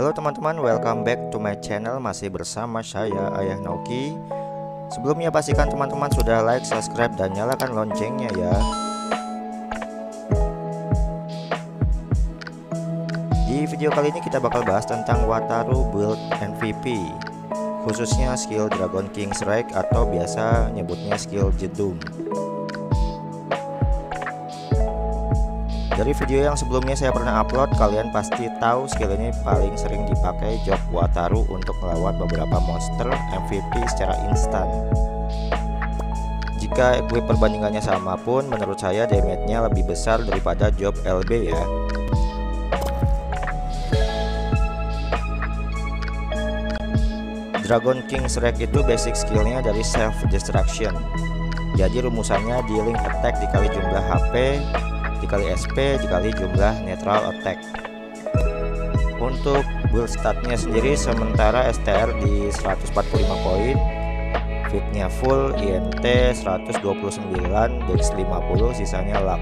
Halo teman-teman, welcome back to my channel. Masih bersama saya Ayah Naoki. Sebelumnya pastikan teman-teman sudah like, subscribe, dan nyalakan loncengnya ya. Di video kali ini kita bakal bahas tentang Wataru build MVP, khususnya skill Dragon King Strike atau biasa nyebutnya skill Jedum. Dari video yang sebelumnya saya pernah upload, kalian pasti tahu skill ini paling sering dipakai job Wataru untuk melawan beberapa monster MVP secara instan. Jika equip perbandingannya sama pun, menurut saya damage-nya lebih besar daripada job LB ya. Dragon King Strike itu basic skillnya dari self destruction. Jadi rumusannya dealing attack dikali jumlah HP dikali SP dikali jumlah netral attack. Untuk build statnya sendiri, sementara STR di 145 poin, fitnya full, INT 129, Dex 50, sisanya luck.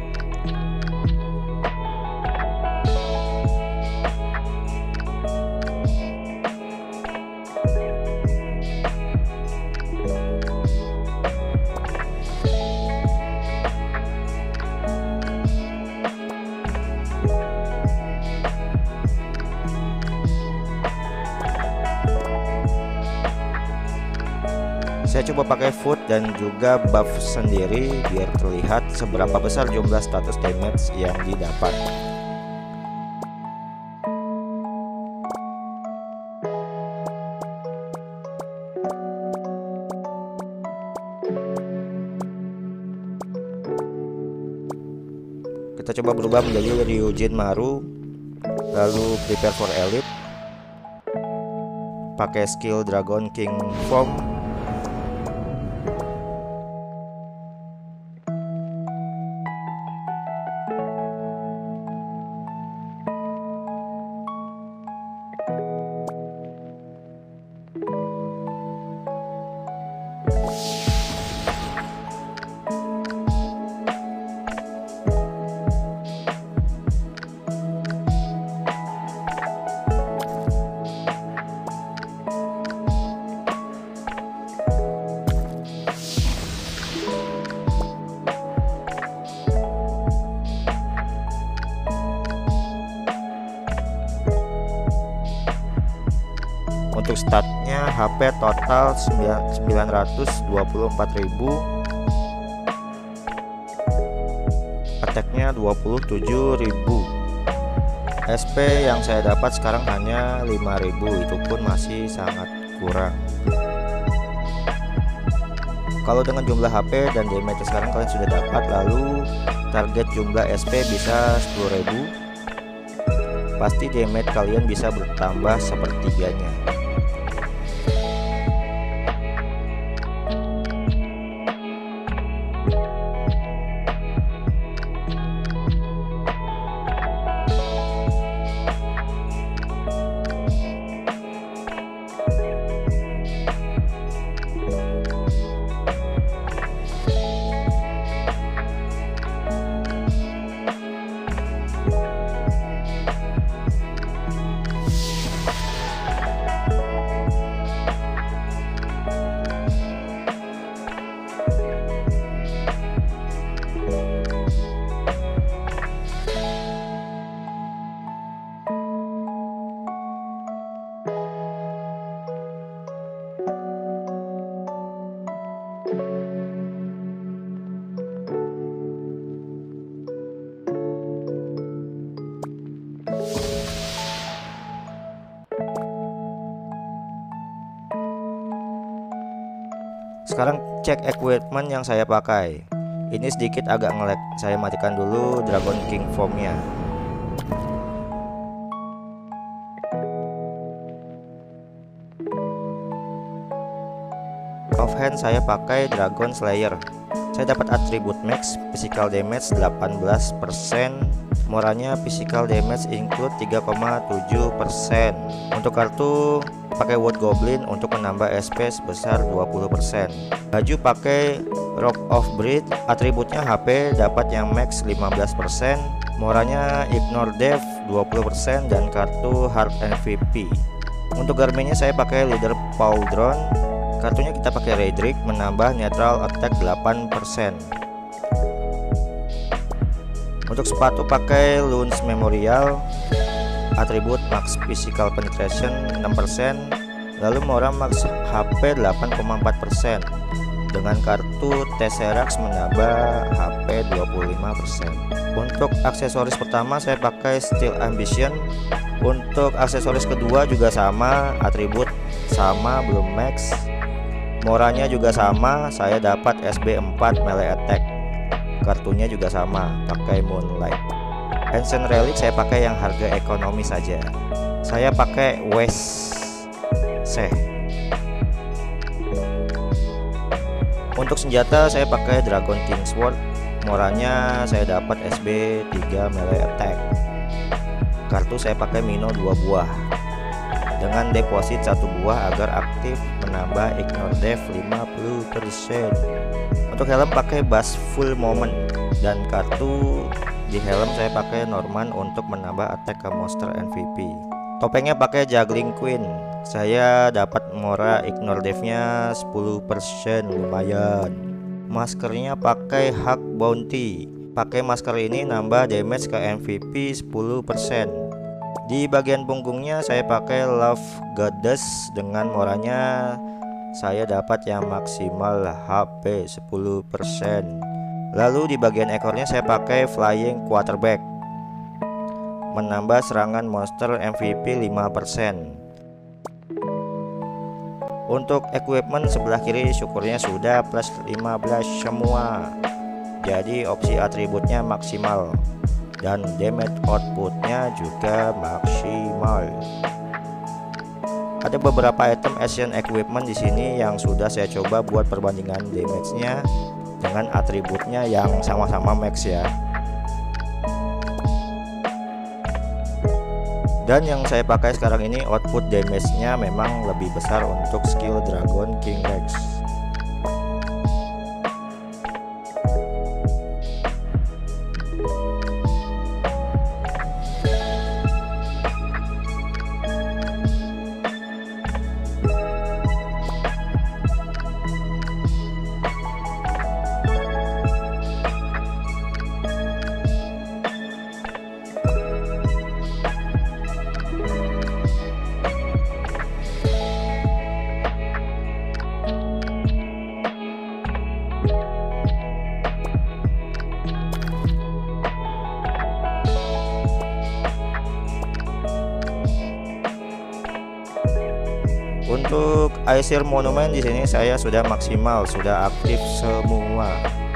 Saya coba pakai food dan juga buff sendiri biar terlihat seberapa besar jumlah status damage yang didapat. Kita coba berubah menjadi Ryujin Maru, lalu prepare for elite, pakai skill Dragon King Form. Untuk statnya HP total 924.000, attacknya 27.000, SP yang saya dapat sekarang hanya 5.000, itu pun masih sangat kurang. Kalau dengan jumlah HP dan damage sekarang kalian sudah dapat, lalu target jumlah SP bisa 10.000, pasti damage kalian bisa bertambah sepertiganya. Sekarang cek equipment yang saya pakai. Ini sedikit agak nge-lag. Saya matikan dulu Dragon King Formnya. Offhand saya pakai Dragon Slayer. Saya dapat atribut max, physical damage 18%, moranya physical damage include 3,7%. Untuk kartu pakai Wood Goblin untuk menambah SP sebesar 20%. Baju pakai Rock of Breed, atributnya HP dapat yang max 15%, moranya Ignore Death 20% dan kartu Hard MVP. Untuk Garminnya saya pakai Leader Pauldron. Kartunya kita pakai Redrick, menambah Neutral Attack 8%. Untuk sepatu pakai Lunds Memorial, atribut Max Physical Penetration 6%, lalu Mora Max HP 8,4%. Dengan kartu Tesseract menambah HP 25%. Untuk aksesoris pertama saya pakai Steel Ambition. Untuk aksesoris kedua juga sama, atribut sama, belum max. Moranya juga sama, saya dapat SB4 melee attack. Kartunya juga sama, pakai Moonlight. Ancient Relic saya pakai yang harga ekonomi saja. Saya pakai West Seh. Untuk senjata saya pakai Dragon King Sword. Moranya saya dapat SB 3 melee attack. Kartu saya pakai Mino 2 buah. Dengan deposit 1 buah agar aktif, menambah ignore def 50%. Untuk helm pakai Bass Full Moment, dan kartu di helm saya pakai Norman untuk menambah attack ke monster MVP. Topengnya pakai Juggling Queen. Saya dapat Mora ignore devnya 10%, lumayan. Maskernya pakai Hug Bounty. Pakai masker ini nambah damage ke MVP 10%. Di bagian punggungnya saya pakai Love Goddess. Dengan moranya saya dapat yang maksimal HP 10%. Lalu di bagian ekornya saya pakai Flying Quarterback, menambah serangan monster MVP 5%. Untuk equipment sebelah kiri syukurnya sudah plus 15 semua. Jadi opsi atributnya maksimal dan damage outputnya juga maksimal. Ada beberapa item Asian equipment di sini yang sudah saya coba buat perbandingan damage-nya dengan atributnya yang sama-sama max ya. Dan yang saya pakai sekarang ini output damage-nya memang lebih besar untuk skill Dragon King Rex. Untuk Aesir Monument di sini saya sudah maksimal, sudah aktif semua.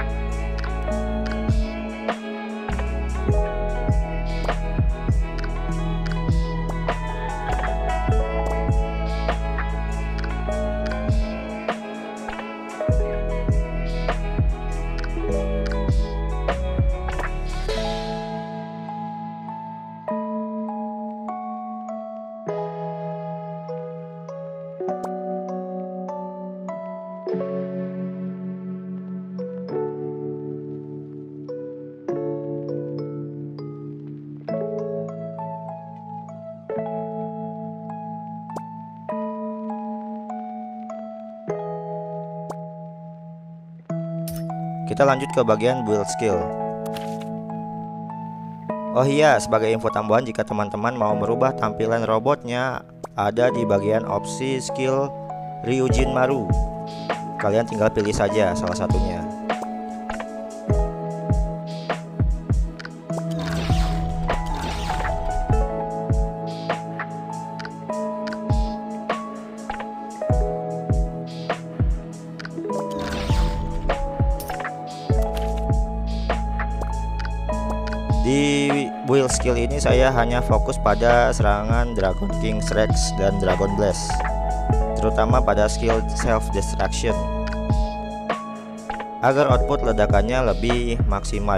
Kita lanjut ke bagian build skill. Oh iya, sebagai info tambahan, jika teman-teman mau merubah tampilan robotnya, ada di bagian opsi skill Ryujin Maru. Kalian tinggal pilih saja salah satunya. Di build skill ini saya hanya fokus pada serangan Dragon King Rex dan Dragon Blast, terutama pada skill self destruction, agar output ledakannya lebih maksimal.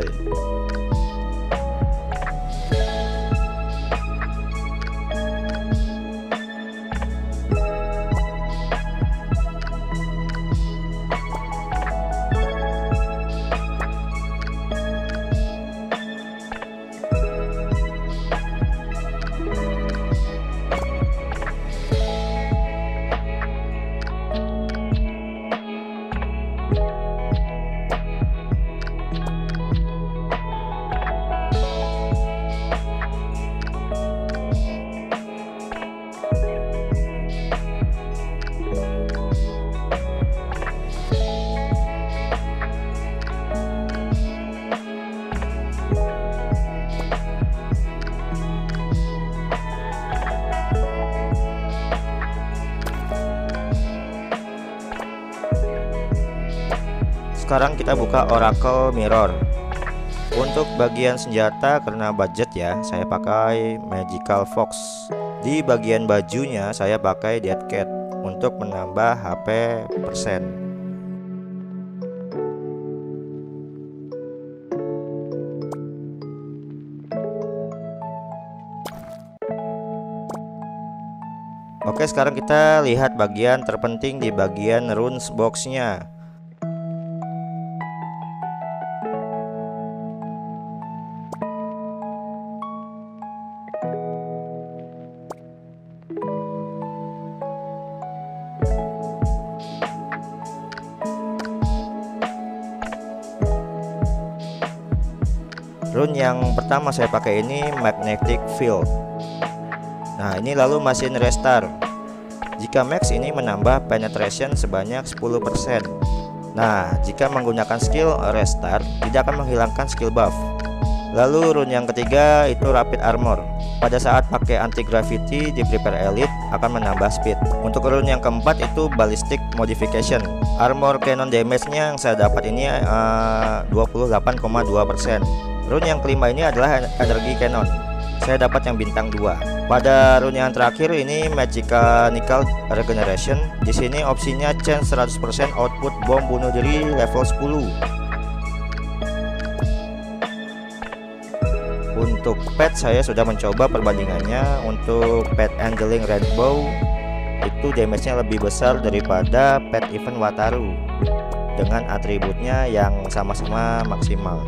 Sekarang kita buka Oracle Mirror. Untuk bagian senjata karena budget ya, saya pakai Magical Fox. Di bagian bajunya saya pakai Dead Cat untuk menambah HP persen. Oke, sekarang kita lihat bagian terpenting di bagian runes boxnya. Rune yang pertama saya pakai ini Magnetic Field. Nah, ini lalu mesin restart. Jika max ini menambah penetration sebanyak 10%. Nah, jika menggunakan skill restart tidak akan menghilangkan skill buff. Lalu rune yang ketiga itu Rapid Armor. Pada saat pakai anti gravity di Prepare Elite akan menambah speed. Untuk rune yang keempat itu Ballistic Modification. Armor cannon damage-nya yang saya dapat ini 28,2%. Rune yang kelima ini adalah Energy Cannon. Saya dapat yang bintang 2. Pada rune yang terakhir ini Mechanical Regeneration. Di sini opsinya chance 100% output bom bunuh diri level 10. Untuk pet saya sudah mencoba perbandingannya. Untuk pet Angling Rainbow itu damage-nya lebih besar daripada pet event Wataru dengan atributnya yang sama-sama maksimal.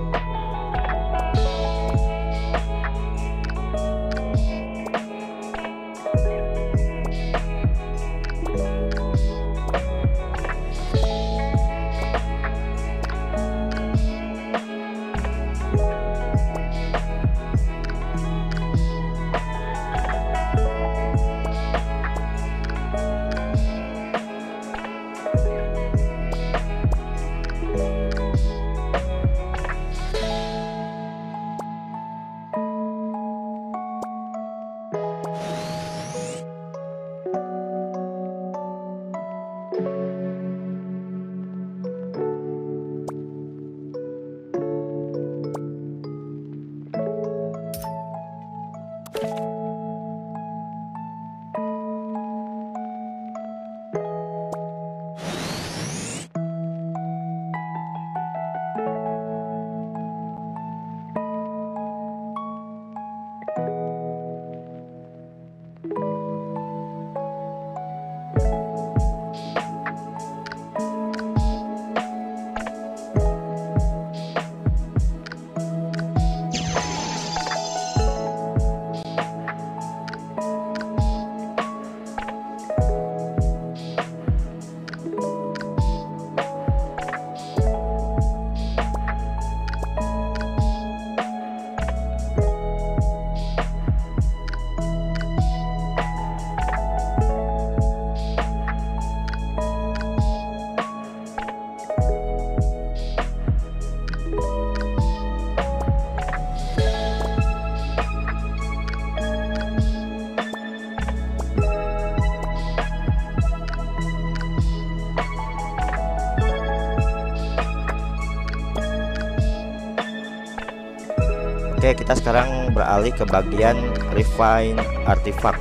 Oke, kita sekarang beralih ke bagian Refine Artifact.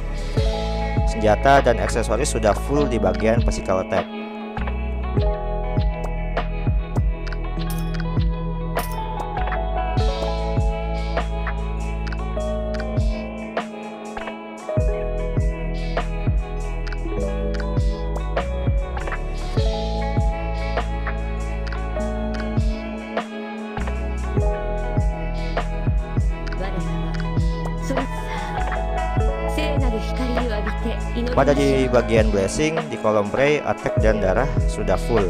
Senjata dan aksesoris sudah full di bagian Physical Attack. Pada di bagian blessing, di kolom pray, attack dan darah sudah full.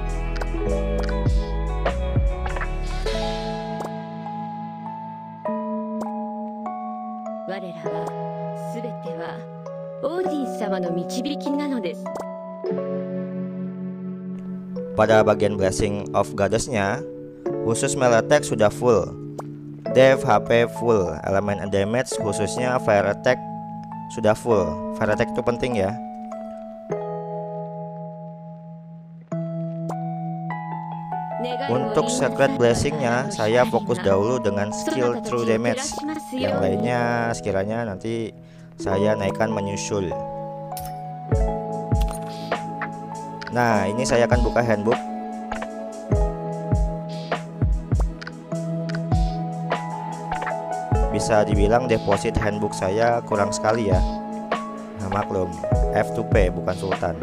Pada bagian blessing of goddess-nya, khusus melee attack sudah full, dev HP full, elemen and damage khususnya fire attack sudah full. Fire attack itu penting ya. Untuk secret blessingnya, saya fokus dahulu dengan skill true damage. Yang lainnya sekiranya nanti saya naikkan menyusul. Nah, ini saya akan buka handbook. Bisa dibilang deposit handbook saya kurang sekali ya. Nah, maklum, F2P bukan Sultan.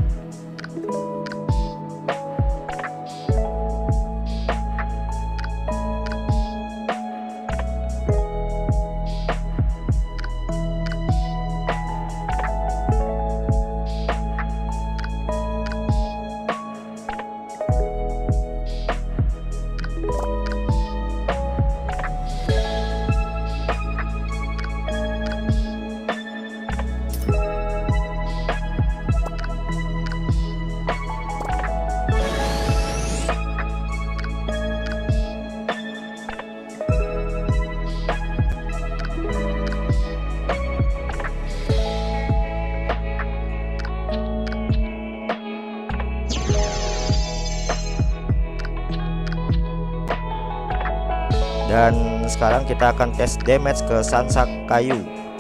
Dan sekarang kita akan tes damage ke Sansak Kayu.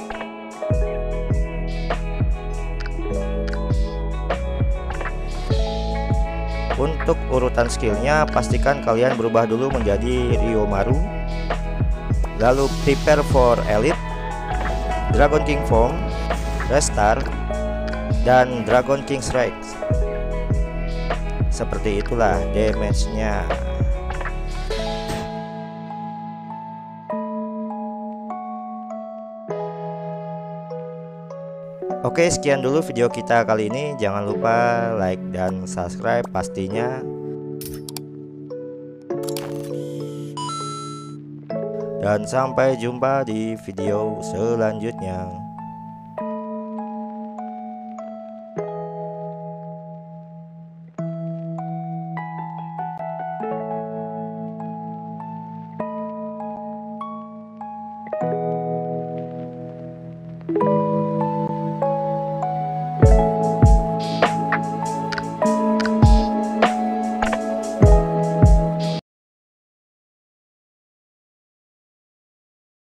Untuk urutan skillnya, pastikan kalian berubah dulu menjadi Ryomaru, lalu prepare for Elite, Dragon King Form, Restar, dan Dragon King Strike. Seperti itulah damage-nya. Oke, sekian dulu video kita kali ini. Jangan lupa like dan subscribe pastinya. Dan sampai jumpa di video selanjutnya.